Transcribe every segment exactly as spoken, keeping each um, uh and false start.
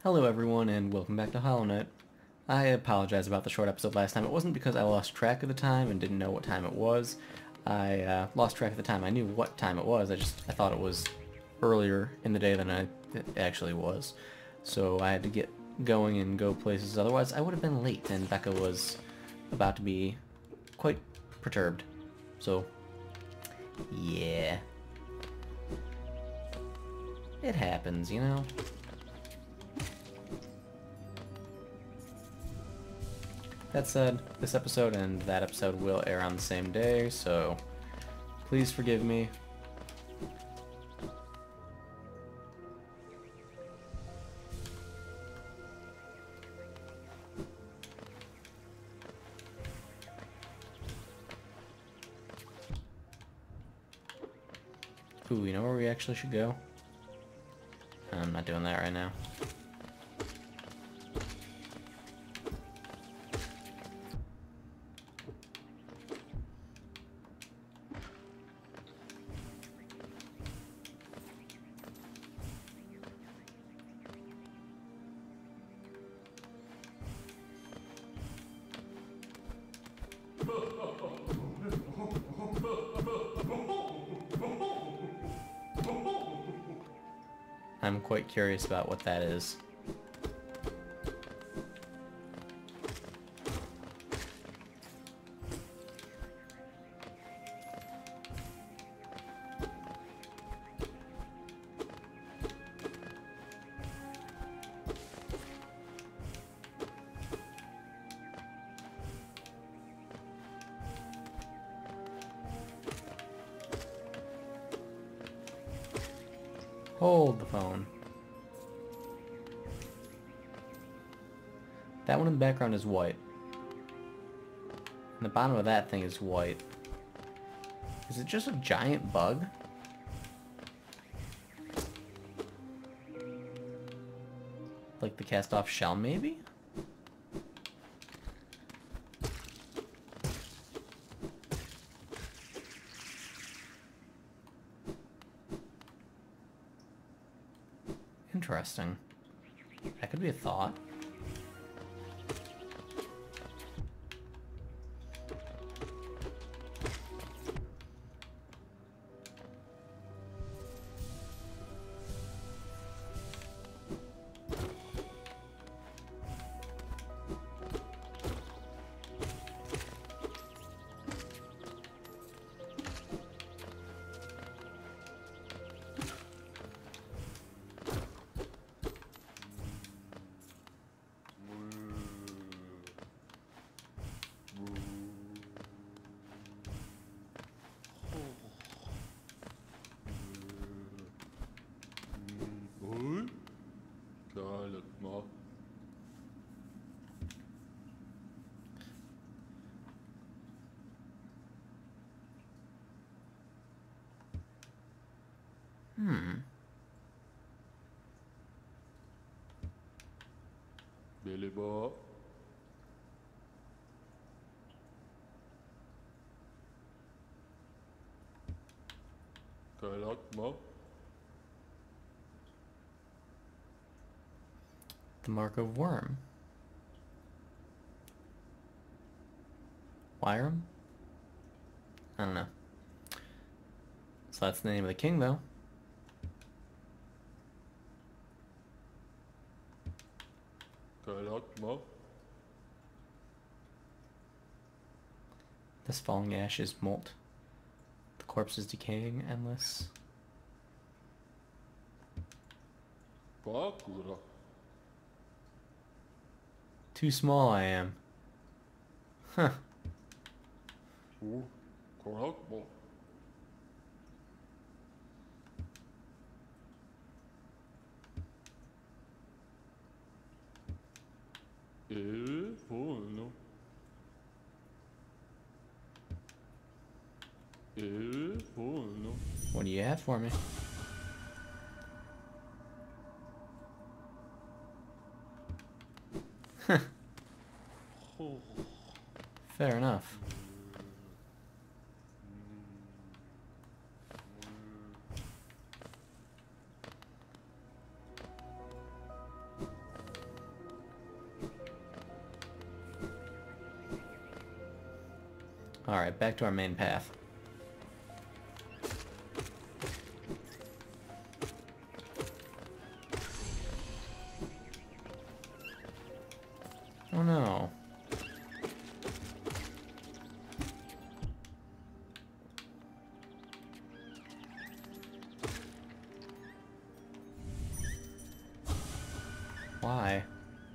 Hello everyone and welcome back to Hollow Knight. I apologize about the short episode last time. It wasn't because I lost track of the time and didn't know what time it was. I uh, lost track of the time. I knew what time it was. I just I thought it was earlier in the day than I it actually was. So I had to get going and go places. Otherwise I would have been late and Becca was about to be quite perturbed. So yeah. It happens, you know? That said, this episode and that episode will air on the same day, so please forgive me. Ooh, you know where we actually should go? I'm not doing that right now. I'm quite curious about what that is. Hold the phone. That one in the background is white. And the bottom of that thing is white. Is it just a giant bug? Like the cast-off shell, maybe? Interesting. That could be a thought. Hmm. Billy Bob. Kalakma. The Mark of Worm. Wyram? I don't know. So that's the name of the king, though. Kalakma. This falling ash is molt. The corpse is decaying, endless. Bakura. Too small I am. Huh. Ooh, Kalakma. Eh, forno. Eh, forno. What do you have for me? Fair enough. Alright, back to our main path. Oh no. Why?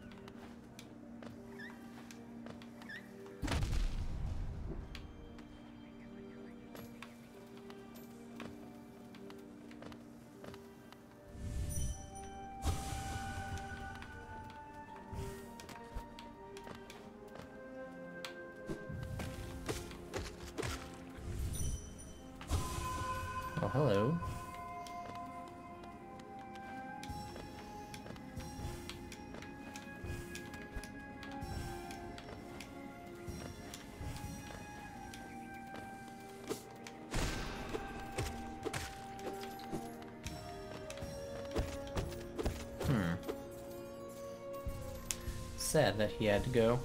Oh, hello. Hmm. Sad that he had to go.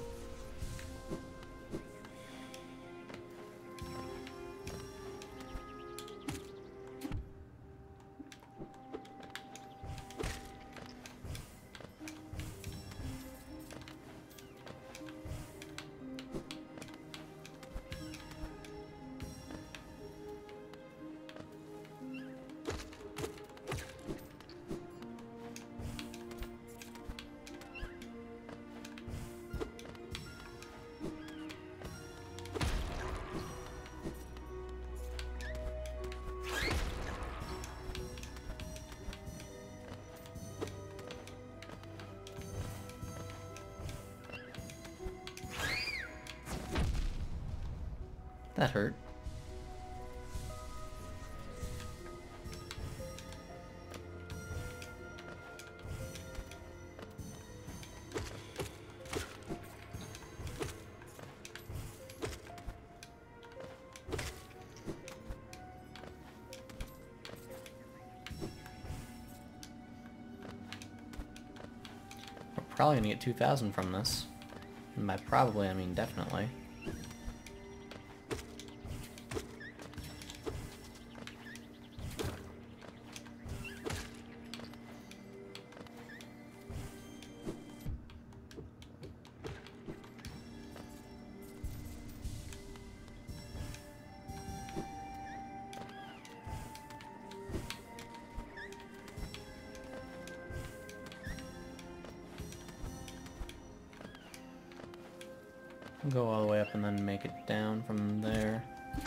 That hurt. We're probably gonna get two thousand from this. And by probably, I mean definitely. Go all the way up and then make it down from there.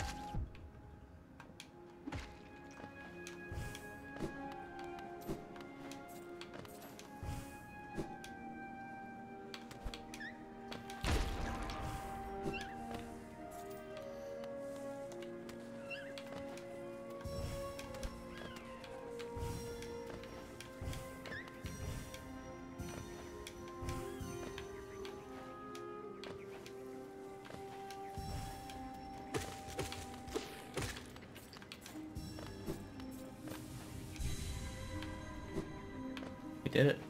We did it.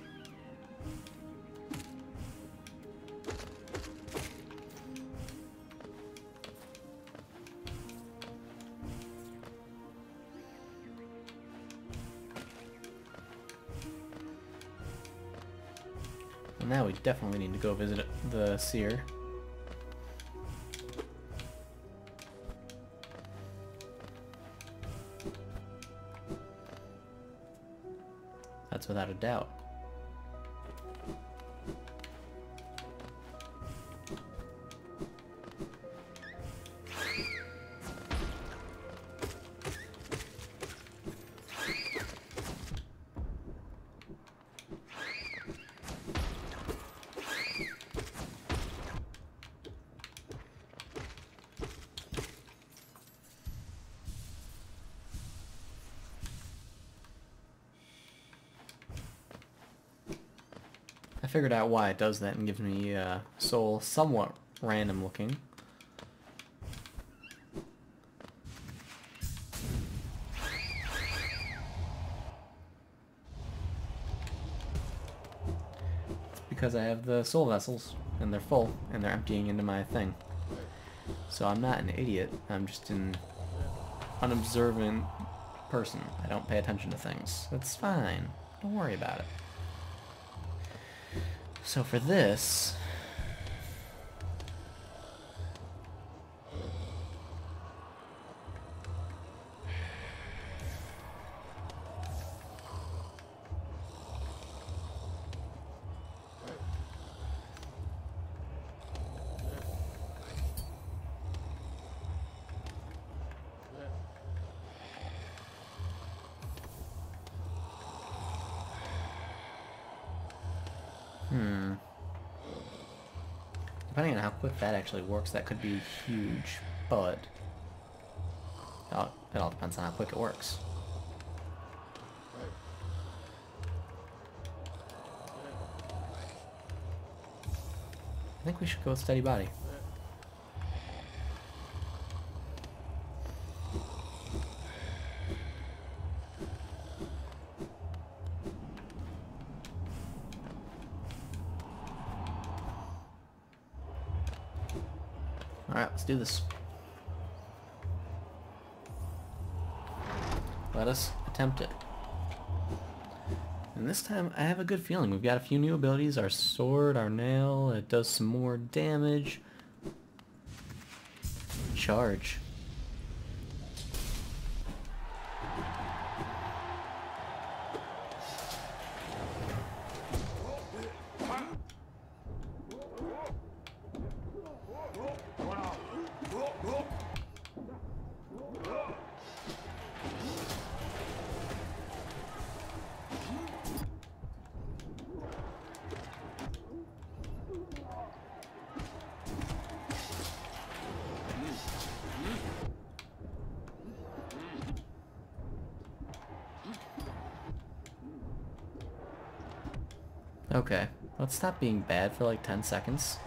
Well, now we definitely need to go visit the seer. That's without a doubt. I figured out why it does that and gives me uh, soul somewhat random looking. It's because I have the soul vessels and they're full and they're emptying into my thing. So I'm not an idiot. I'm just an unobservant person. I don't pay attention to things. That's fine. Don't worry about it. So for this... Hmm. Depending on how quick that actually works, that could be huge, but oh, it all depends on how quick it works. I think we should go with Steady Body. Alright, let's do this. Let us attempt it. And this time, I have a good feeling. We've got a few new abilities. Our sword, our nail, it does some more damage. Charge. Okay, let's stop being bad for like ten seconds.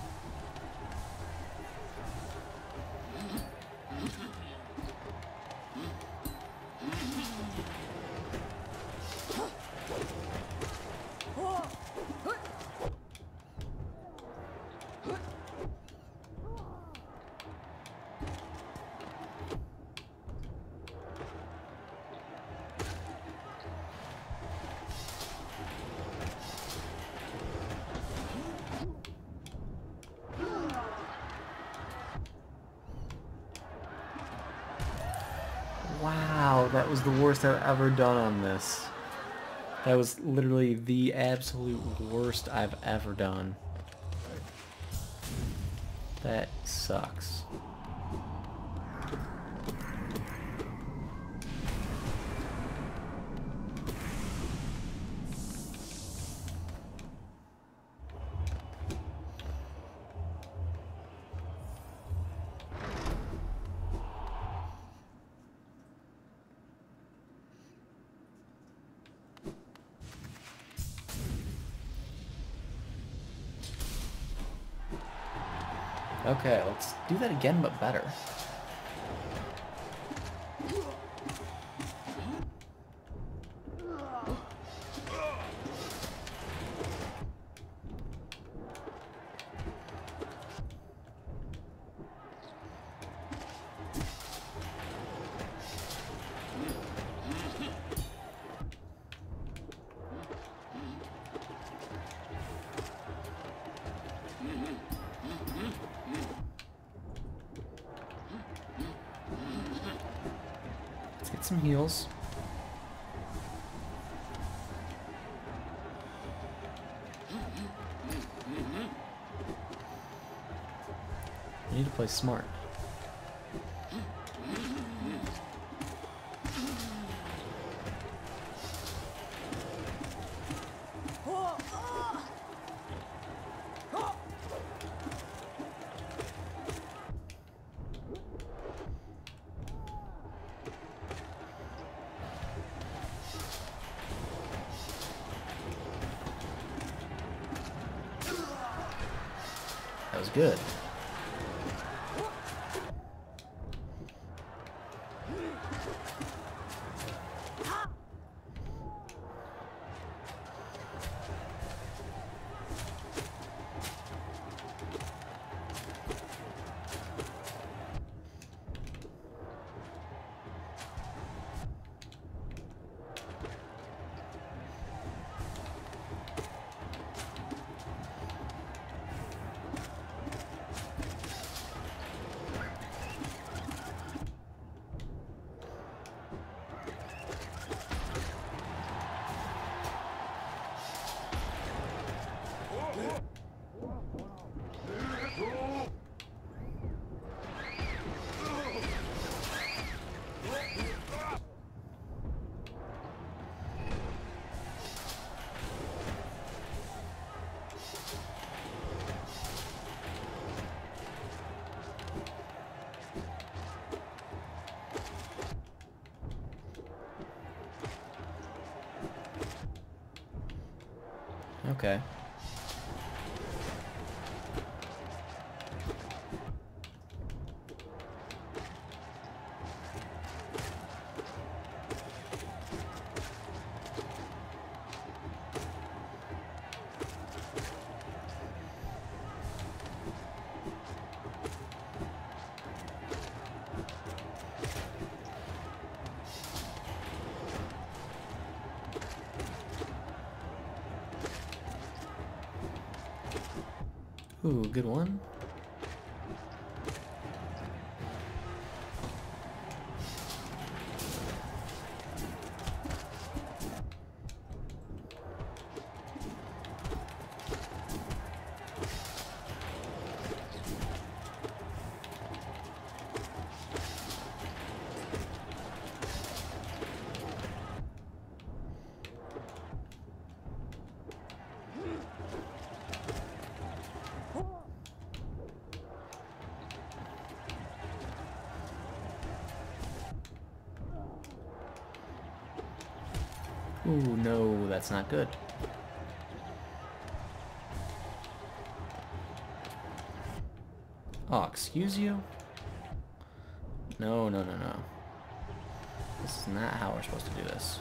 Wow, that was the worst I've ever done on this. That was literally the absolute worst I've ever done. That sucks. Okay, let's do that again, but better. Let's get some heals. I need to play smart. That was good. Okay. Ooh, good one. Ooh, no, that's not good. Oh, excuse you? No, no, no, no. This is not how we're supposed to do this.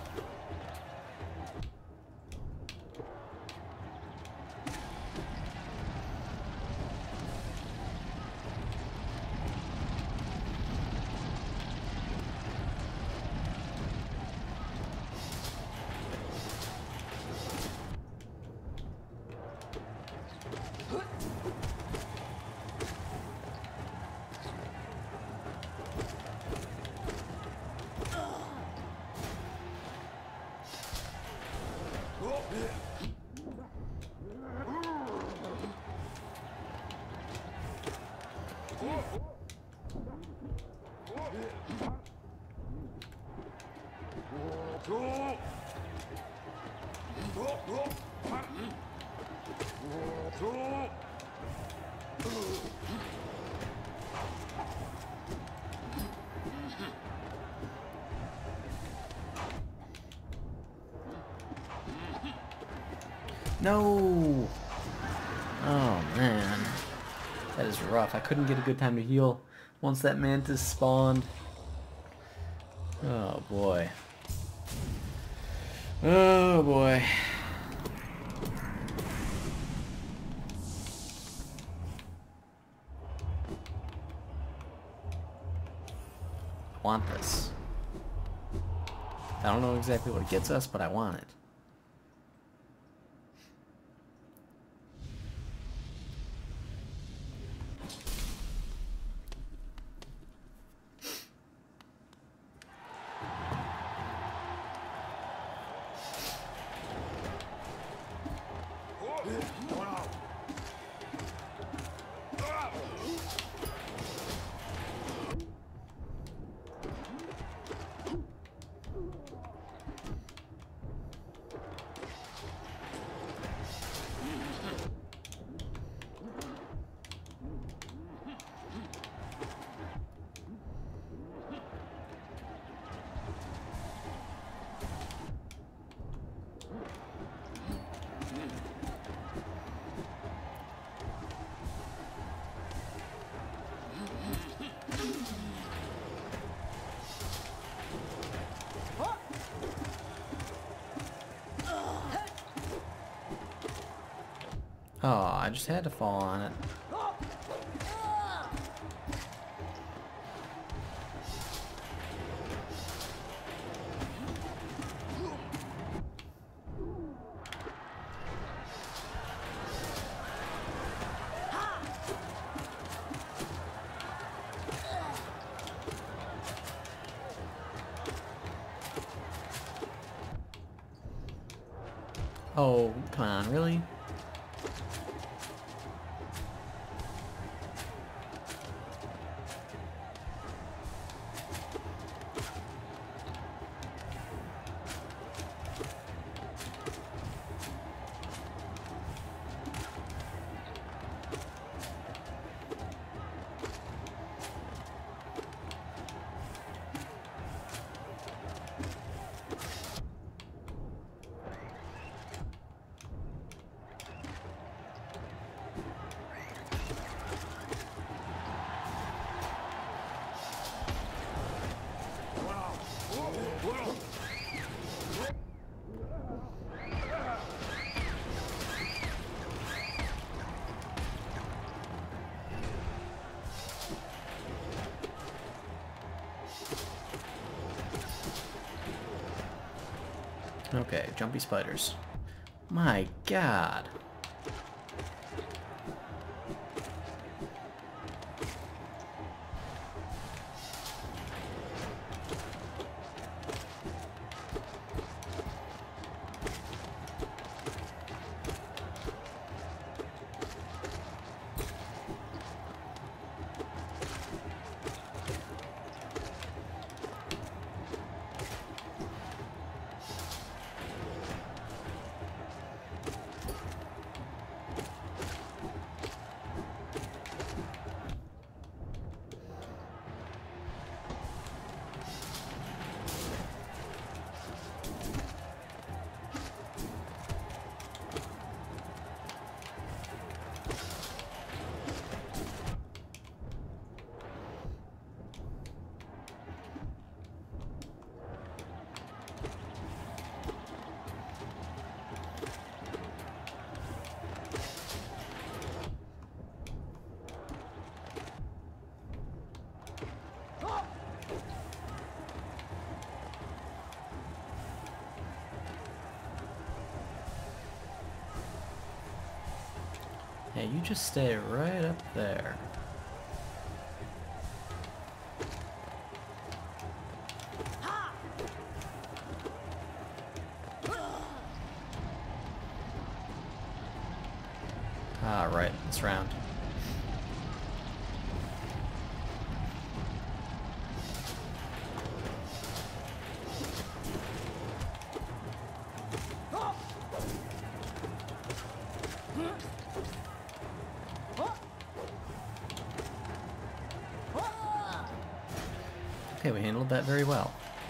No! Oh man. That is rough. I couldn't get a good time to heal once that mantis spawned. Oh boy. Oh boy. I want this. I don't know exactly what it gets us, but I want it. Oh, I just had to fall on it. Oh, come on, really? Okay, jumpy spiders. My god. Hey, you just stay right up there. Ah, right, this round. Okay, we handled that very well.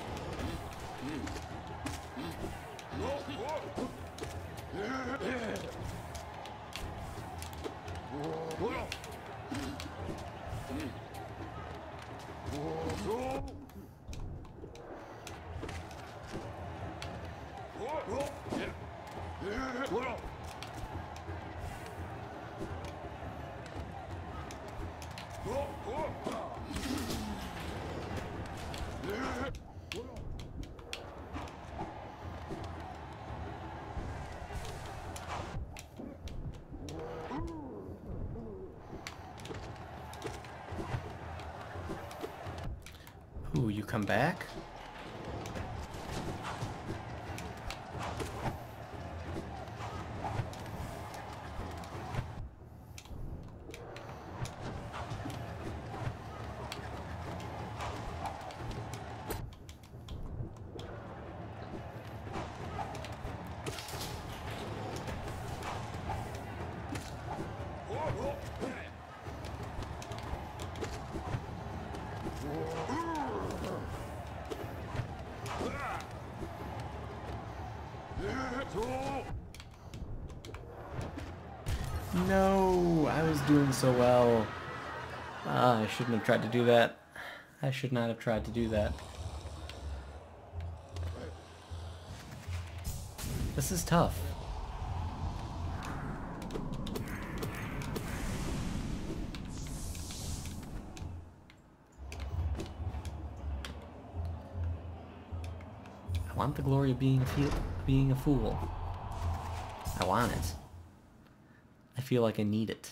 Ooh, you come back? No, I was doing so well. Ah, I shouldn't have tried to do that. I should not have tried to do that. This is tough. I want the glory of being a, feel being a fool. I want it. I feel like I need it.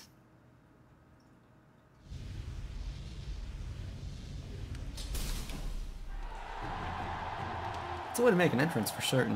It's a way to make an entrance for certain.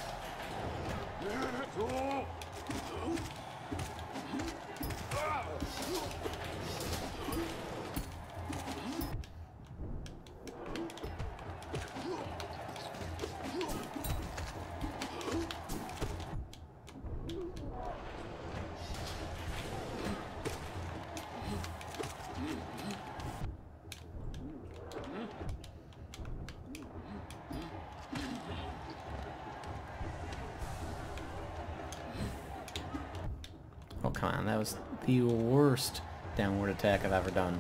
Oh, come on, that was the worst downward attack I've ever done.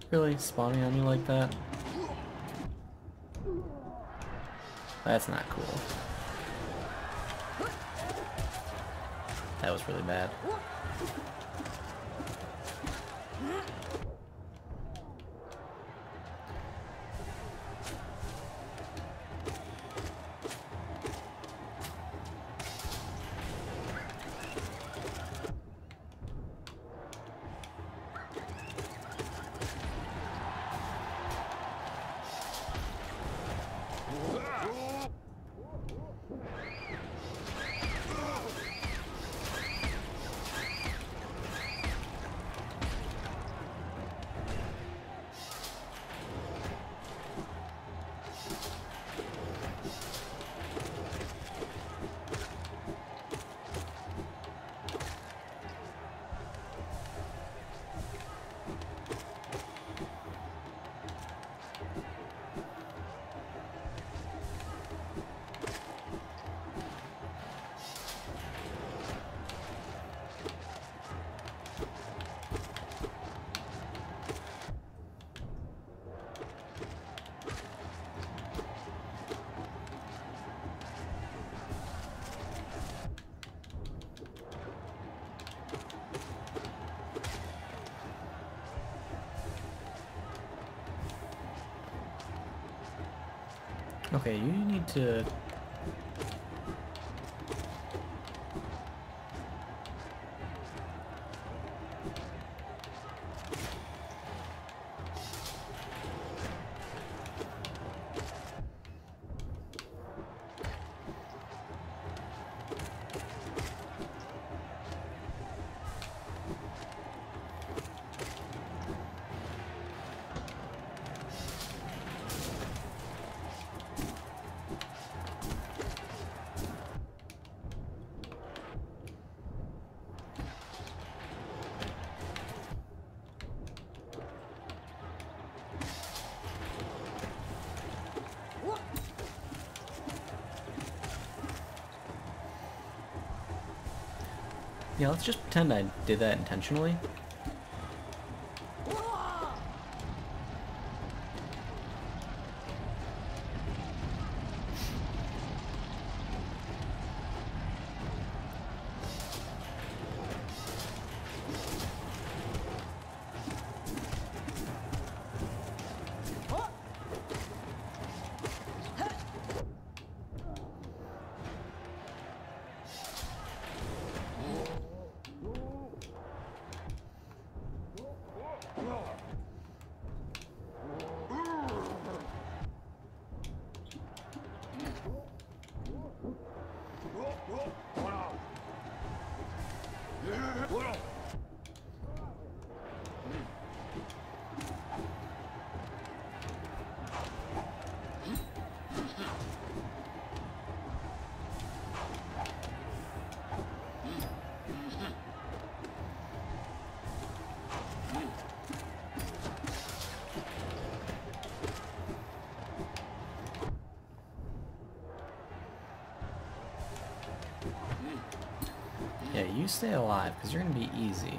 Really? Spawning on you like that? That's not cool. That was really bad. Okay, you need to... Yeah, let's just pretend I did that intentionally. Yeah, you stay alive, because you're going to be easy.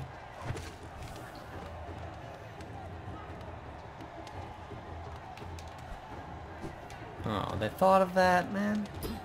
Oh, they thought of that, man?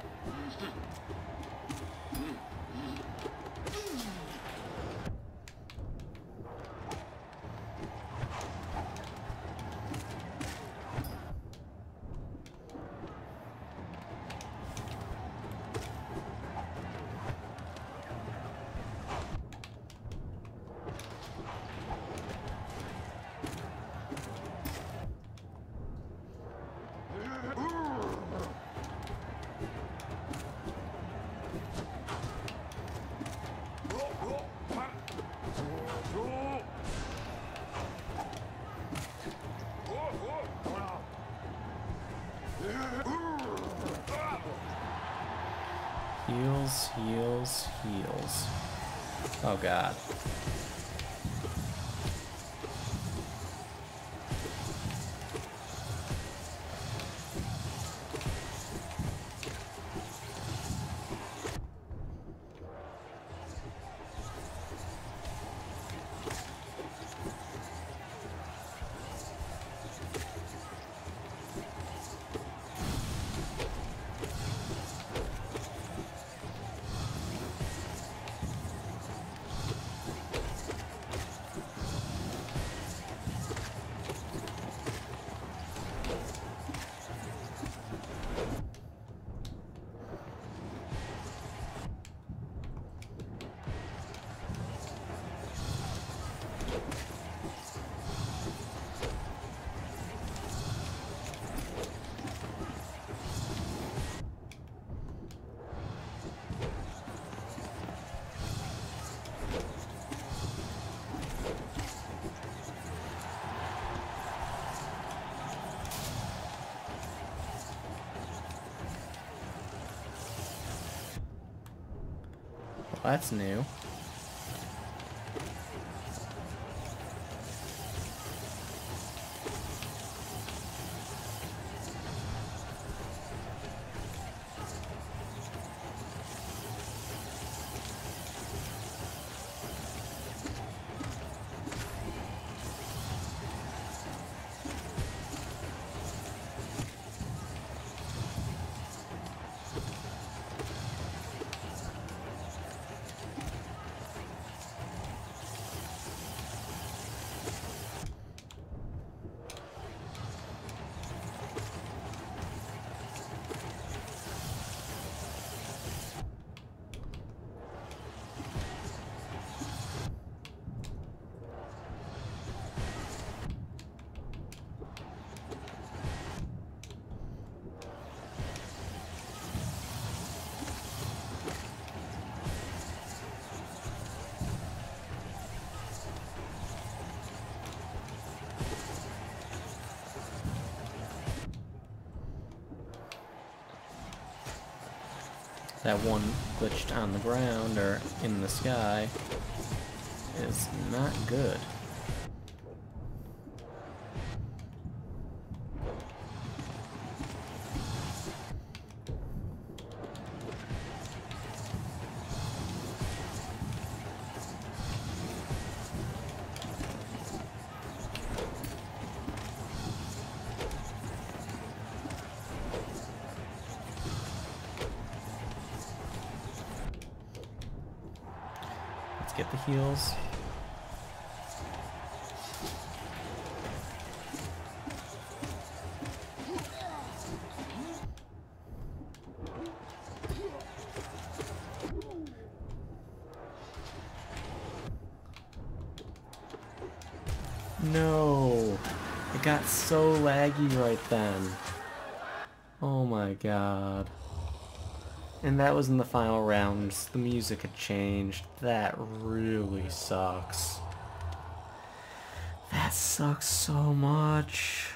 Heals, heals, heals. Oh god. that's new. That one glitched on the ground or in the sky is not good. Get the heals. No, it got so laggy right then. Oh my god. And that was in the final rounds. The music had changed. That really sucks. That sucks so much.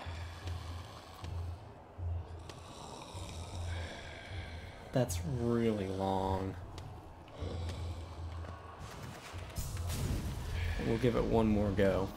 That's really long. We'll give it one more go.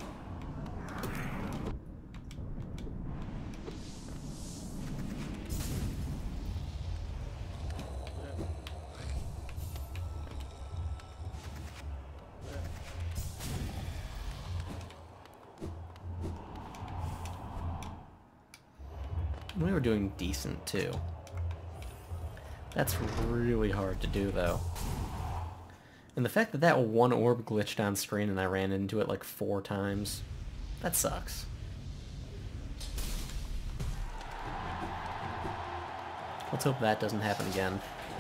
We were doing decent too. That's really hard to do though. And the fact that that one orb glitched on screen and I ran into it like four times, that sucks. Let's hope that doesn't happen again.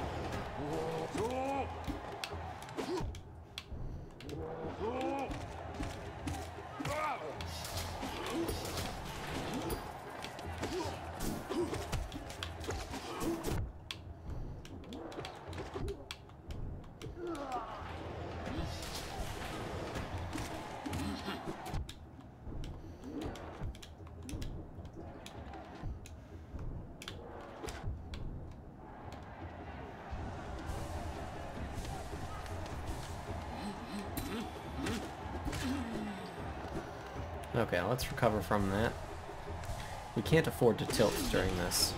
Okay, let's recover from that. We can't afford to tilt during this.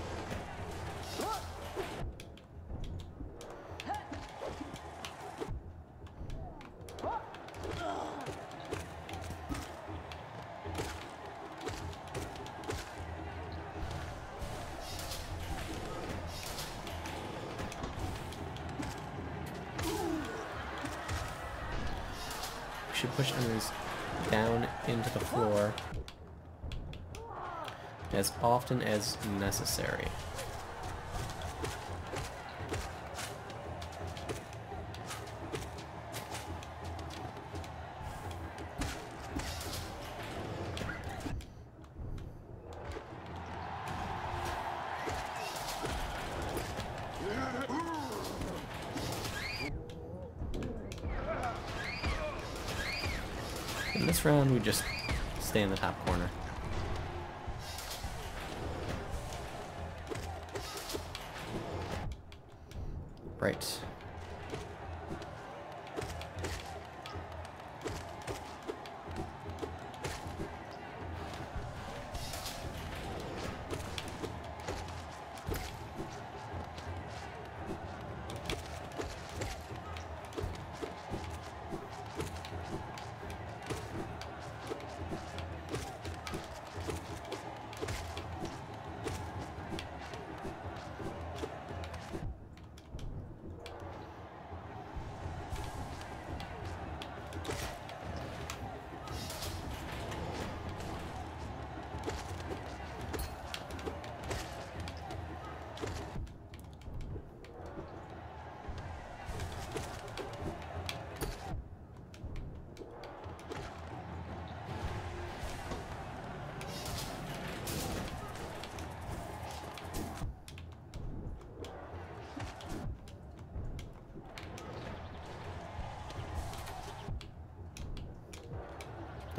We should push enemies down into the floor as often as necessary. In this round, we just stay in the top corner. Right.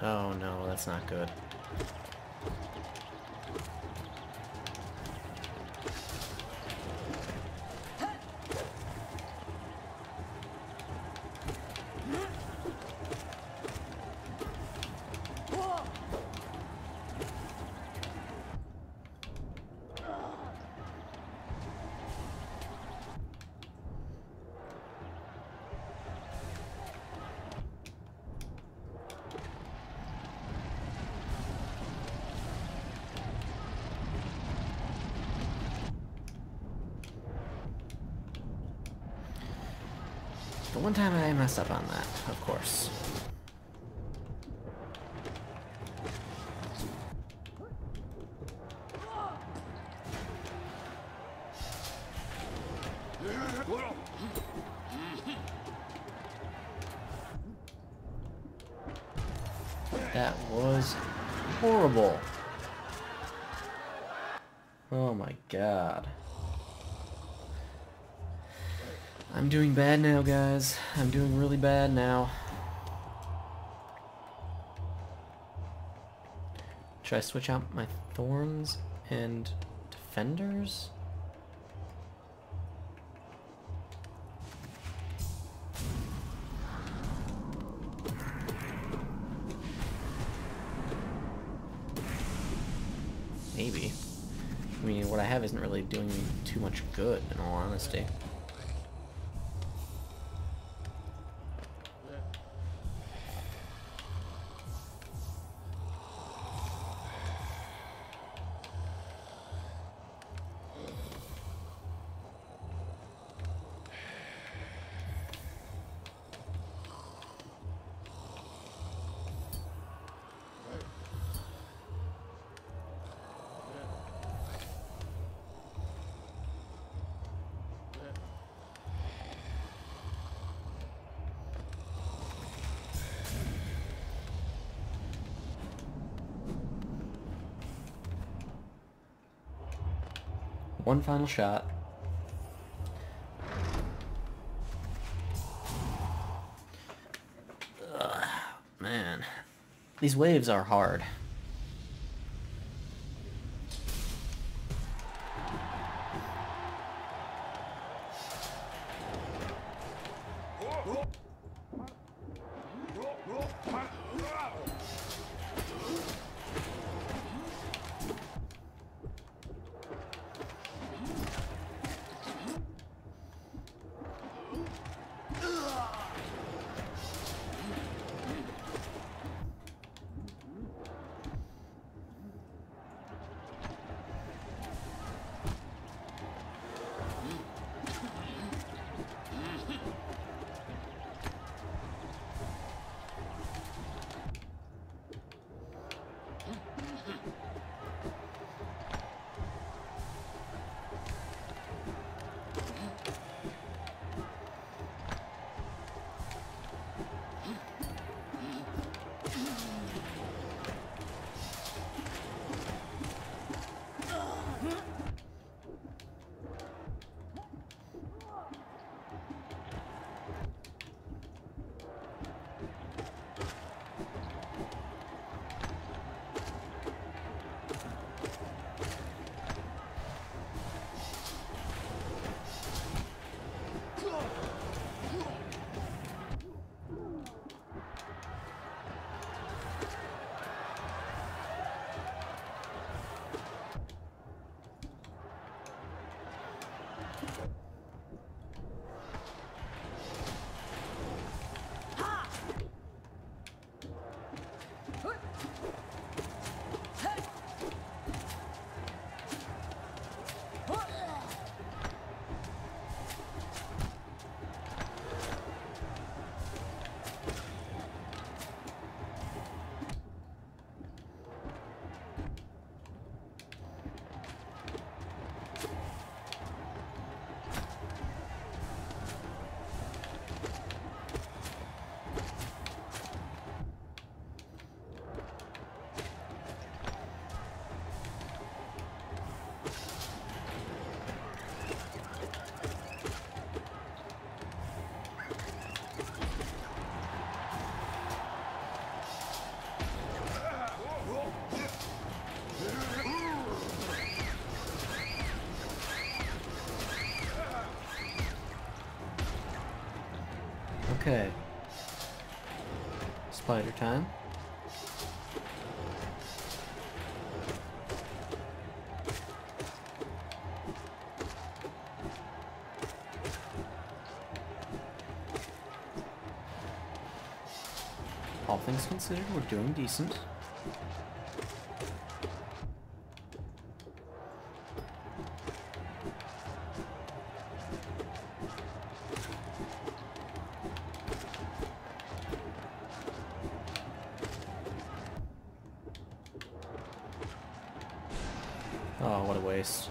Oh no, that's not good. The one time I messed up on that, of course. That was horrible. Oh my god. I'm doing bad now, guys. I'm doing really bad now. Should I switch out my thorns and defenders? Maybe. I mean, what I have isn't really doing me too much good, in all honesty. One final shot. Ugh, man, these waves are hard. Okay. Spider time. All things considered, we're doing decent. Oh, what a waste.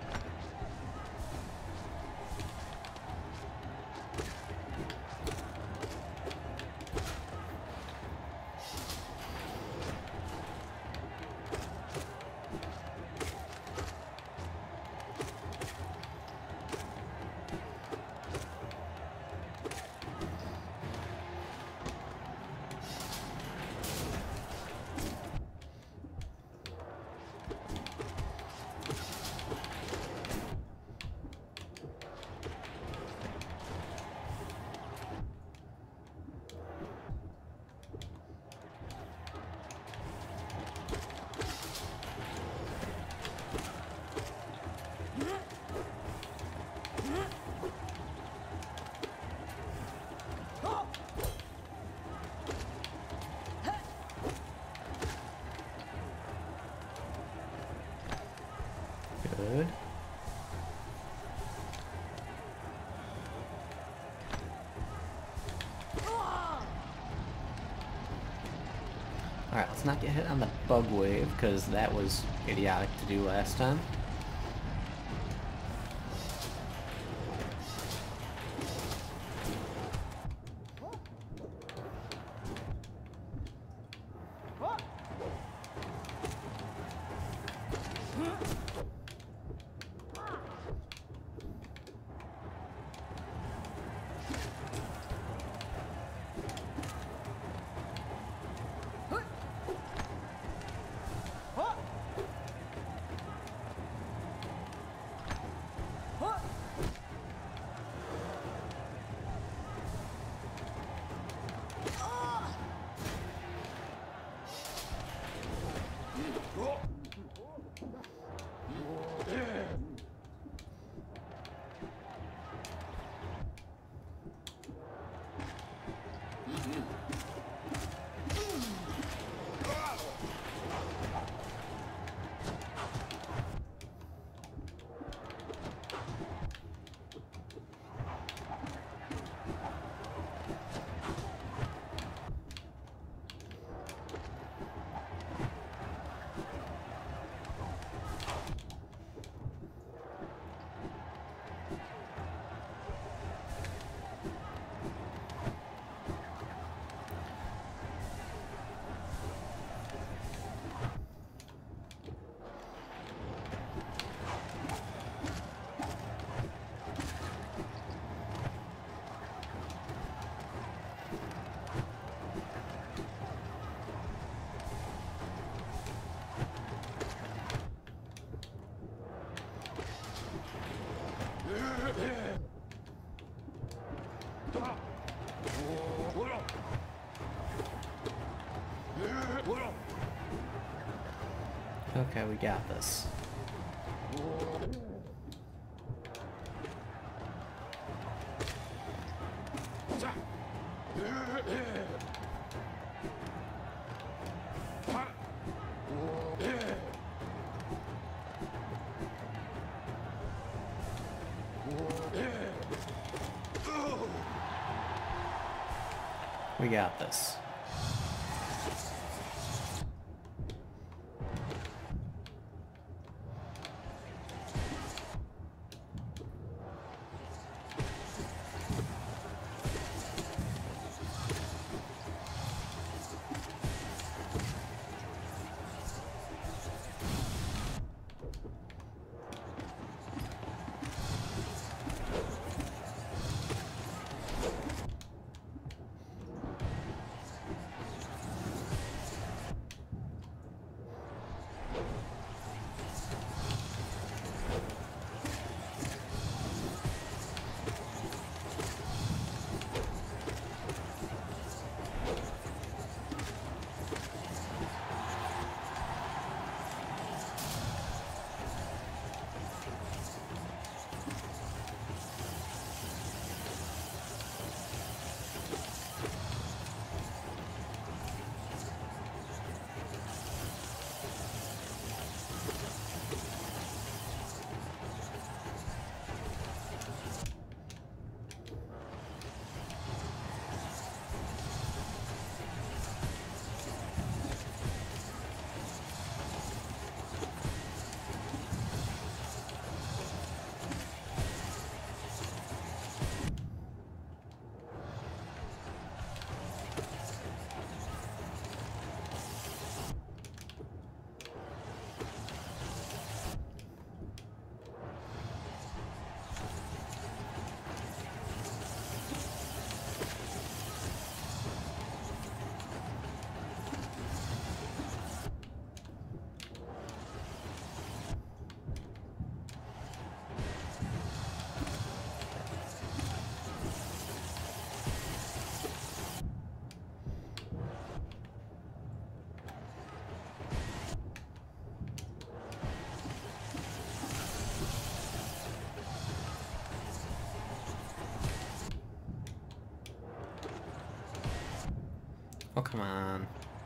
Good. Alright, let's not get hit on the bug wave, because that was idiotic to do last time. Okay, we got this. We got this. Oh, come on.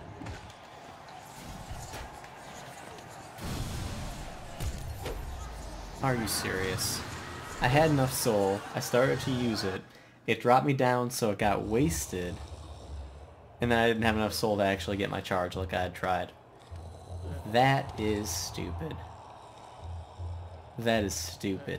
Are you serious? I had enough soul. I started to use it. It dropped me down so it got wasted. And then I didn't have enough soul to actually get my charge like I had tried. That is stupid. That is stupid.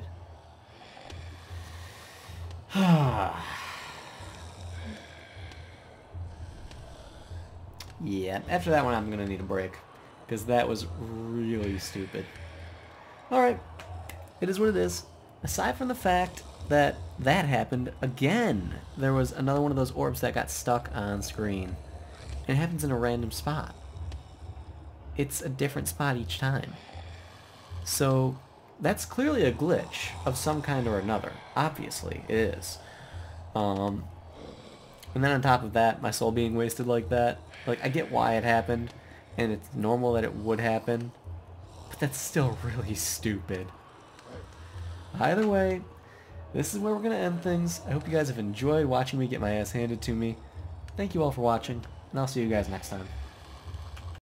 Yeah, after that one I'm gonna need a break. Because that was really stupid. Alright. It is what it is. Aside from the fact that that happened again, there was another one of those orbs that got stuck on screen. And it happens in a random spot. It's a different spot each time. So that's clearly a glitch of some kind or another. Obviously, it is. Um, and then on top of that, my soul being wasted like that, like, I get why it happened, and it's normal that it would happen, but that's still really stupid. Either way, this is where we're going to end things. I hope you guys have enjoyed watching me get my ass handed to me. Thank you all for watching, and I'll see you guys next time.